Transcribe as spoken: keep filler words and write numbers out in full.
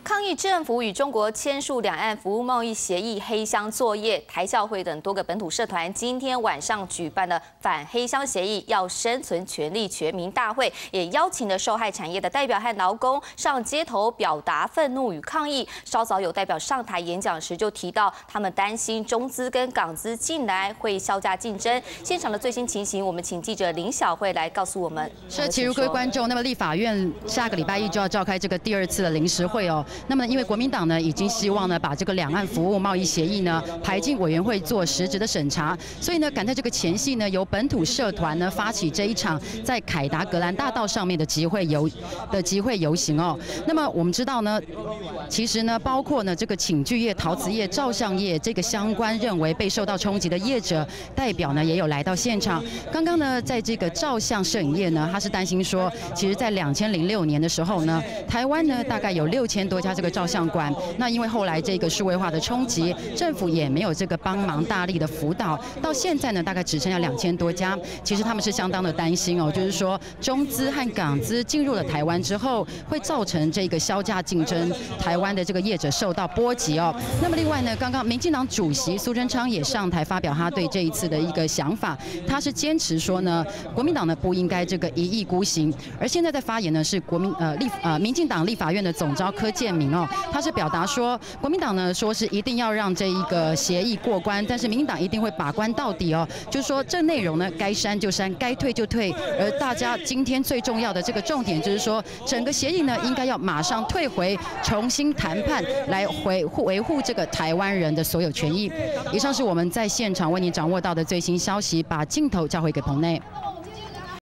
抗议政府与中国签署两岸服务贸易协议黑箱作业，台教会等多个本土社团今天晚上举办了反黑箱协议要生存权利全民大会，也邀请了受害产业的代表和劳工上街头表达愤怒与抗议。稍早有代表上台演讲时就提到，他们担心中资跟港资进来会削价竞争。现场的最新情形，我们请记者林小慧来告诉我们。 是，其实各位观众，那么立法院下个礼拜一就要召开这个第二次的临时会哦。那么因为国民党呢已经希望呢把这个两岸服务贸易协议呢排进委员会做实质的审查，所以呢赶在这个前夕呢，由本土社团呢发起这一场在凯达格兰大道上面的集会游的集会游行哦。那么我们知道呢，其实呢包括呢这个寝具业、陶瓷业、照相业这个相关认为被受到冲击的业者代表呢也有来到现场。刚刚呢在这个照相摄影业呢，他是担心说，其实在两千零六年的时候呢，台湾呢大概有六千多家这个照相馆，那因为后来这个数位化的冲击，政府也没有这个帮忙大力的辅导，到现在呢大概只剩下两千多家。其实他们是相当的担心哦，就是说中资和港资进入了台湾之后，会造成这个削价竞争，台湾的这个业者受到波及哦。那么另外呢，刚刚民进党主席苏贞昌也上台发表他对这一次的一个想法，他是坚持说呢，国民党呢不应该这个一意孤行。而现在在发言呢是国民呃立呃民进党立法院的总召柯建铭哦，他是表达说，国民党呢说是一定要让这一个协议过关，但是民进党一定会把关到底哦，就是说这内容呢该删就删，该退就退。而大家今天最重要的这个重点就是说，整个协议呢应该要马上退回，重新谈判，来维护维护这个台湾人的所有权益。以上是我们在现场为您掌握到的最新消息，把镜头交回给棚内。